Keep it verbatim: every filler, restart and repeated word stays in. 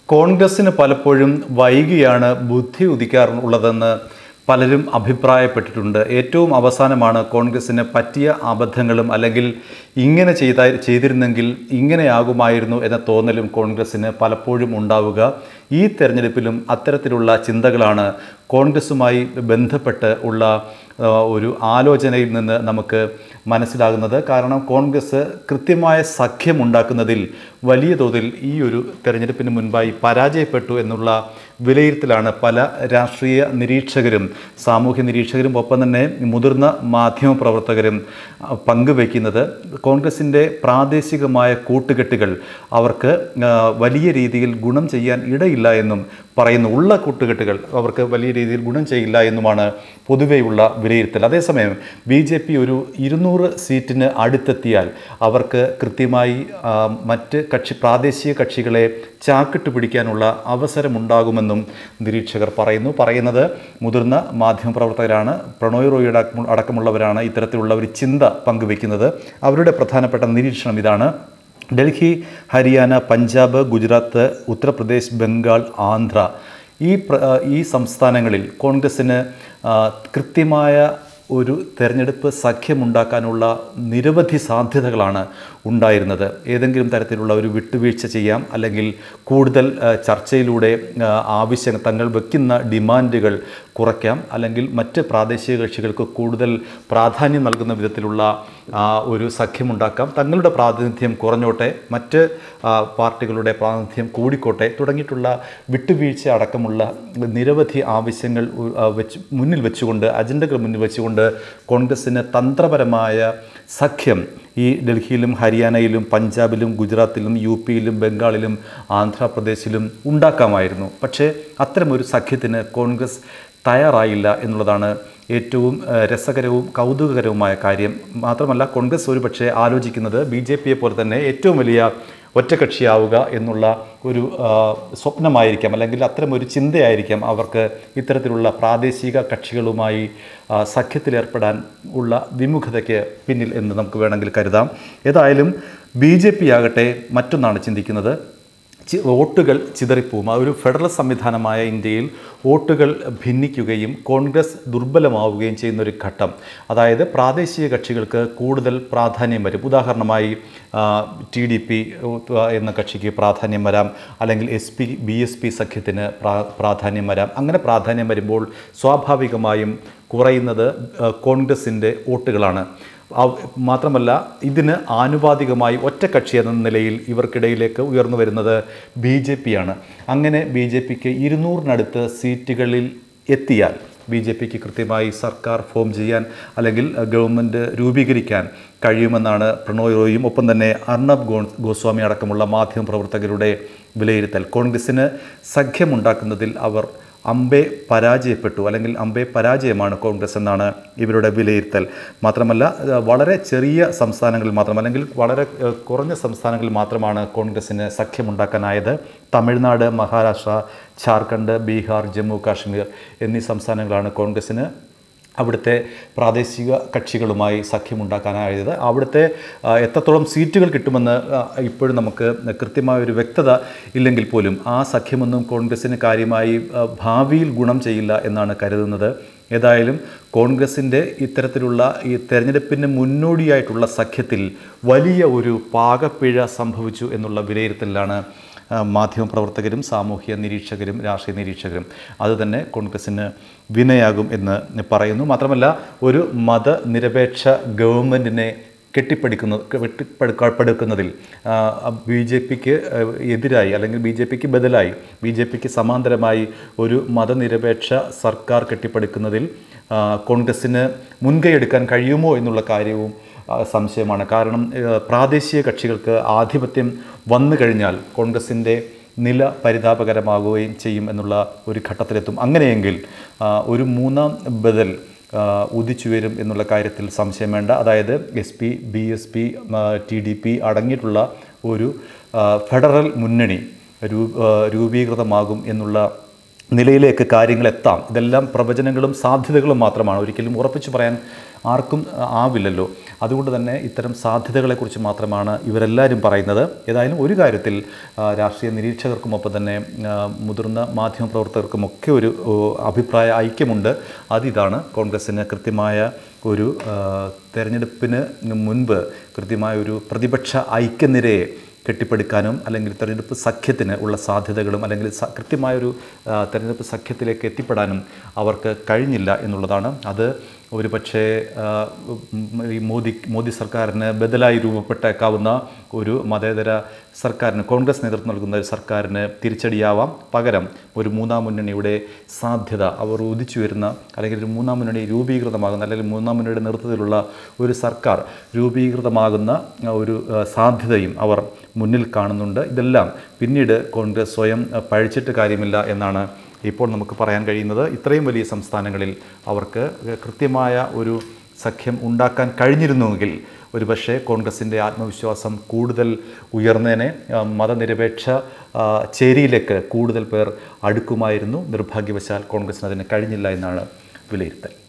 കോൺഗ്രസിന് പലപ്പോഴും വൈകിയാണ് ബുദ്ധി ഉദിക്കാറുള്ളതെന്ന് പലരും അഭിപ്രായപ്പെട്ടിട്ടുണ്ട്. ഏറ്റവും അവസാനമാണ് കോൺഗ്രസിന് പറ്റിയ അബദ്ധങ്ങളും അല്ലെങ്കിൽ ഇങ്ങനെ ചെയ്ത ചെയ്തിരുന്നെങ്കിൽ ഇങ്ങനെയാകുമായിരുന്നു എന്ന തോന്നലും കോൺഗ്രസിന് പലപ്പോഴും ഉണ്ടാവുക. ഈ തെരഞ്ഞെടുപ്പിലും അത്തരത്തിലുള്ള ചിന്തകളാണ് കോൺഗ്രസുമായി ബന്ധപ്പെട്ട് ഉള്ള ഒരു ആലോചനയിൽ നിന്ന് നമുക്ക് മനസ്സിലാകുന്നത്. കാരണം കോൺഗ്രസ് കൃത്യമായ സഖ്യമുണ്ടാക്കുന്നതിൽ വലിയ തോതിൽ ഈ ഒരു തെരഞ്ഞെടുപ്പിന് മുൻപായി പരാജയപ്പെട്ടു എന്നുള്ള വിലയിരുത്തലാണ് പല രാഷ്ട്രീയ നിരീക്ഷകരും സാമൂഹ്യ നിരീക്ഷകരും ഒപ്പം തന്നെ മുതിർന്ന മാധ്യമപ്രവർത്തകരും പങ്കുവയ്ക്കുന്നത്. കോൺഗ്രസിൻ്റെ പ്രാദേശികമായ കൂട്ടുകെട്ടുകൾ അവർക്ക് വലിയ രീതിയിൽ ഗുണം ചെയ്യാൻ ഇടയില്ല എന്നും പറയുന്നു. ഉള്ള കൂട്ടുകെട്ടുകൾ അവർക്ക് വലിയ രീതിയിൽ ഗുണം ചെയ്യില്ല എന്നുമാണ് പൊതുവെയുള്ള വിലയിരുത്തൽ. അതേസമയം ബി ജെ പി ഒരു ഇരുന്നൂറ് സീറ്റിന് അടുത്തെത്തിയാൽ അവർക്ക് കൃത്യമായി മറ്റ് കക്ഷി പ്രാദേശിക കക്ഷികളെ ചാക്കിട്ട് പിടിക്കാനുള്ള അവസരമുണ്ടാകുമെന്നും നിരീക്ഷകർ പറയുന്നു. പറയുന്നത് മുതിർന്ന മാധ്യമപ്രവർത്തകരാണ്. പ്രണോയ് റോയി അടക്കമുള്ളവരാണ് ഇത്തരത്തിലുള്ള ഒരു ചിന്ത പങ്കുവയ്ക്കുന്നത്. അവരുടെ പ്രധാനപ്പെട്ട നിരീക്ഷണം ഇതാണ്: ഡൽഹി, ഹരിയാന, പഞ്ചാബ്, ഗുജറാത്ത്, ഉത്തർപ്രദേശ്, ബംഗാൾ, ആന്ധ്ര ഈ ഈ സംസ്ഥാനങ്ങളിൽ കോൺഗ്രസ്സിന് കൃത്യമായ ഒരു തെരഞ്ഞെടുപ്പ് സഖ്യമുണ്ടാക്കാനുള്ള നിരവധി സാധ്യതകളാണ് ഉണ്ടായിരുന്നത്. ഏതെങ്കിലും തരത്തിലുള്ള ഒരു വിട്ടുവീഴ്ച ചെയ്യാം, അല്ലെങ്കിൽ കൂടുതൽ ചർച്ചയിലൂടെ ആവശ്യം തങ്ങൾ വയ്ക്കുന്ന ഡിമാൻഡുകൾ കുറയ്ക്കാം, അല്ലെങ്കിൽ മറ്റ് പ്രാദേശിക കക്ഷികൾക്ക് കൂടുതൽ പ്രാധാന്യം നൽകുന്ന വിധത്തിലുള്ള ഒരു സഖ്യമുണ്ടാക്കാം. തങ്ങളുടെ പ്രാതിനിധ്യം കുറഞ്ഞോട്ടെ, മറ്റ് പാർട്ടികളുടെ പ്രാതിനിധ്യം കൂടിക്കോട്ടെ തുടങ്ങിയിട്ടുള്ള വിട്ടുവീഴ്ച അടക്കമുള്ള നിരവധി ആവശ്യങ്ങൾ വെച്ച് മുന്നിൽ വെച്ചുകൊണ്ട് അജണ്ടകൾ മുന്നിൽ വെച്ചുകൊണ്ട് കോൺഗ്രസ്സിന് തന്ത്രപരമായ സഖ്യം ഈ ഡൽഹിയിലും ഹരിയാനയിലും പഞ്ചാബിലും ഗുജറാത്തിലും യു പിയിലും ബംഗാളിലും ആന്ധ്രാപ്രദേശിലും ഉണ്ടാക്കാമായിരുന്നു. പക്ഷേ അത്തരമൊരു സഖ്യത്തിന് കോൺഗ്രസ് തയ്യാറായില്ല എന്നുള്ളതാണ് ഏറ്റവും രസകരവും കൗതുകകരവുമായ കാര്യം. മാത്രമല്ല കോൺഗ്രസ് ഒരു പക്ഷേ ആലോചിക്കുന്നത് ബി ജെ പിയെ പോലെ തന്നെ ഏറ്റവും വലിയ ഒറ്റക്കക്ഷിയാവുക എന്നുള്ള ഒരു സ്വപ്നമായിരിക്കാം, അല്ലെങ്കിൽ അത്തരമൊരു ചിന്തയായിരിക്കാം അവർക്ക് ഇത്തരത്തിലുള്ള പ്രാദേശിക കക്ഷികളുമായി സഖ്യത്തിലേർപ്പെടാൻ ഉള്ള വിമുഖതയ്ക്ക് പിന്നിൽ എന്ന് നമുക്ക് വേണമെങ്കിൽ കരുതാം. ഏതായാലും ബി ജെ പി ആകട്ടെ മറ്റൊന്നാണ് ചിന്തിക്കുന്നത്. വോട്ടുകൾ ചിതറിപ്പോവും. ആ ഒരു ഫെഡറൽ സംവിധാനമായ ഇന്ത്യയിൽ വോട്ടുകൾ ഭിന്നിക്കുകയും കോൺഗ്രസ് ദുർബലമാവുകയും ചെയ്യുന്നൊരു ഘട്ടം, അതായത് പ്രാദേശിക കക്ഷികൾക്ക് കൂടുതൽ പ്രാധാന്യം വരും. ഉദാഹരണമായി ടി ഡി പി എന്ന കക്ഷിക്ക് പ്രാധാന്യം വരാം, അല്ലെങ്കിൽ S P B S P സഖ്യത്തിന് പ്രാധാന്യം വരാം. അങ്ങനെ പ്രാധാന്യം വരുമ്പോൾ സ്വാഭാവികമായും കുറയുന്നത് കോൺഗ്രസിൻ്റെ വോട്ടുകളാണ്. മാത്രമല്ല ഇതിന് ആനുപാതികമായി ഒറ്റക്കക്ഷി എന്ന നിലയിൽ ഇവർക്കിടയിലേക്ക് ഉയർന്നു വരുന്നത് ബി ജെ പി ആണ്. അങ്ങനെ ബി ജെ പിക്ക് ഇരുന്നൂറിനടുത്ത് സീറ്റുകളിൽ എത്തിയാൽ ബി ജെ പിക്ക് കൃത്യമായി സർക്കാർ ഫോം ചെയ്യാൻ അല്ലെങ്കിൽ ഗവൺമെൻറ് രൂപീകരിക്കാൻ കഴിയുമെന്നാണ് പ്രണോയ് റോയിയും ഒപ്പം തന്നെ അർണബ് ഗോ ഗോസ്വാമി അടക്കമുള്ള മാധ്യമപ്രവർത്തകരുടെ വിലയിരുത്തൽ. കോൺഗ്രസ്സിന് സഖ്യമുണ്ടാക്കുന്നതിൽ അവർ അമ്പെ പരാജയപ്പെട്ടു, അല്ലെങ്കിൽ അമ്പെ പരാജയമാണ് കോൺഗ്രസ് എന്നാണ് ഇവരുടെ വിലയിരുത്തൽ. മാത്രമല്ല വളരെ ചെറിയ സംസ്ഥാനങ്ങളിൽ മാത്രം, അല്ലെങ്കിൽ വളരെ കുറഞ്ഞ സംസ്ഥാനങ്ങളിൽ മാത്രമാണ് കോൺഗ്രസ്സിന് സഖ്യമുണ്ടാക്കാനായത്. തമിഴ്നാട്, മഹാരാഷ്ട്ര, ജാർഖണ്ഡ്, ബീഹാർ, ജമ്മു കാശ്മീർ എന്നീ സംസ്ഥാനങ്ങളാണ് കോൺഗ്രസ്സിന് അവിടുത്തെ പ്രാദേശിക കക്ഷികളുമായി സഖ്യമുണ്ടാക്കാനായത്. അവിടുത്തെ എത്രത്തോളം സീറ്റുകൾ കിട്ടുമെന്ന് ഇപ്പോഴും നമുക്ക് കൃത്യമായ ഒരു വ്യക്തത ഇല്ലെങ്കിൽ പോലും ആ സഖ്യമൊന്നും കോൺഗ്രസ്സിന് കാര്യമായി ഭാവിയിൽ ഗുണം ചെയ്യില്ല എന്നാണ് കരുതുന്നത്. ഏതായാലും കോൺഗ്രസിൻ്റെ ഇത്തരത്തിലുള്ള ഈ തെരഞ്ഞെടുപ്പിന് മുന്നോടിയായിട്ടുള്ള സഖ്യത്തിൽ വലിയ ഒരു പാകപ്പിഴ സംഭവിച്ചു എന്നുള്ള വിലയിരുത്തലിലാണ് മാധ്യമപ്രവർത്തകരും സാമൂഹ്യ നിരീക്ഷകരും രാഷ്ട്രീയ നിരീക്ഷകരും. അതുതന്നെ കോൺഗ്രസ്സിന് വിനയാകും എന്ന് പറയുന്നു. മാത്രമല്ല ഒരു മതനിരപേക്ഷ ഗവൺമെൻറ്റിനെ കെട്ടിപ്പടുക്കുന്ന കെട്ടിപ്പടുക്കപ്പെടുക്കുന്നതിൽ ബി ജെ പിക്ക് എതിരായി, അല്ലെങ്കിൽ ബി ജെ പിക്ക് ബദലായി, ബി ജെ പിക്ക് സമാന്തരമായി ഒരു മതനിരപേക്ഷ സർക്കാർ കെട്ടിപ്പടുക്കുന്നതിൽ കോൺഗ്രസ്സിന് മുൻകൈയെടുക്കാൻ കഴിയുമോ എന്നുള്ള കാര്യവും സംശയമാണ്. കാരണം പ്രാദേശിക കക്ഷികൾക്ക് ആധിപത്യം വന്നു കഴിഞ്ഞാൽ കോൺഗ്രസിൻ്റെ നില പരിതാപകരമാകുകയും ചെയ്യും എന്നുള്ള ഒരു ഘട്ടത്തിലെത്തും. അങ്ങനെയെങ്കിൽ ഒരു മൂന്നാം ബദൽ ഉദിച്ചു വരും എന്നുള്ള കാര്യത്തിൽ സംശയം വേണ്ട. അതായത് S P B S P T D P അടങ്ങിയിട്ടുള്ള ഒരു ഫെഡറൽ മുന്നണി രൂപീകൃതമാകും എന്നുള്ള നിലയിലേക്ക് കാര്യങ്ങൾ എത്താം. ഇതെല്ലാം പ്രവചനങ്ങളും സാധ്യതകളും മാത്രമാണ്, ഒരിക്കലും ഉറപ്പിച്ചു പറയാൻ ആർക്കും ആവില്ലല്ലോ. അതുകൊണ്ട് തന്നെ ഇത്തരം സാധ്യതകളെക്കുറിച്ച് മാത്രമാണ് ഇവരെല്ലാവരും പറയുന്നത്. ഏതായാലും ഒരു കാര്യത്തിൽ രാഷ്ട്രീയ നിരീക്ഷകർക്കുമൊപ്പം തന്നെ മുതിർന്ന മാധ്യമപ്രവർത്തകർക്കുമൊക്കെ ഒരു അഭിപ്രായ ഐക്യമുണ്ട്. അതിതാണ് കോൺഗ്രസ്സിന് കൃത്യമായ ഒരു തെരഞ്ഞെടുപ്പിന് മുൻപ് കൃത്യമായ ഒരു പ്രതിപക്ഷ ഐക്യനിരയെ കെട്ടിപ്പടുക്കാനും അല്ലെങ്കിൽ തെരഞ്ഞെടുപ്പ് സഖ്യത്തിന് ഉള്ള സാധ്യതകളും അല്ലെങ്കിൽ കൃത്യമായൊരു തെരഞ്ഞെടുപ്പ് സഖ്യത്തിലേക്ക് എത്തിപ്പെടാനും അവർക്ക് കഴിഞ്ഞില്ല എന്നുള്ളതാണ്. അത് ഒരു പക്ഷേ ഈ മോദി മോദി സർക്കാരിന് ബദലായി രൂപപ്പെട്ടേക്കാവുന്ന ഒരു മതേതര സർക്കാരിന്, കോൺഗ്രസ് നേതൃത്വം നൽകുന്ന ഒരു സർക്കാരിന് തിരിച്ചടിയാവാം. പകരം ഒരു മൂന്നാം മുന്നണിയുടെ സാധ്യത അവർ ഉദിച്ചു വരുന്ന, അല്ലെങ്കിൽ ഒരു മൂന്നാം മുന്നണി രൂപീകൃതമാകുന്ന, അല്ലെങ്കിൽ മൂന്നാം മുന്നണിയുടെ നേതൃത്വത്തിലുള്ള ഒരു സർക്കാർ രൂപീകൃതമാകുന്ന ഒരു സാധ്യതയും അവർ മുന്നിൽ കാണുന്നുണ്ട്. ഇതെല്ലാം പിന്നീട് കോൺഗ്രസ് സ്വയം പഴിച്ചിട്ട് കാര്യമില്ല എന്നാണ് ഇപ്പോൾ നമുക്ക് പറയാൻ കഴിയുന്നത്. ഇത്രയും വലിയ സംസ്ഥാനങ്ങളിൽ അവർക്ക് കൃത്യമായ ഒരു സഖ്യം ഉണ്ടാക്കാൻ കഴിഞ്ഞിരുന്നുവെങ്കിൽ ഒരുപക്ഷെ കോൺഗ്രസിൻ്റെ ആത്മവിശ്വാസം കൂടുതൽ ഉയർന്നേനെ, മതനിരപേക്ഷ ചേരിയിലേക്ക് കൂടുതൽ പേർ അടുക്കുമായിരുന്നു. നിർഭാഗ്യവശാൽ കോൺഗ്രസിന് അതിന് കഴിഞ്ഞില്ല എന്നാണ് വിലയിരുത്തൽ.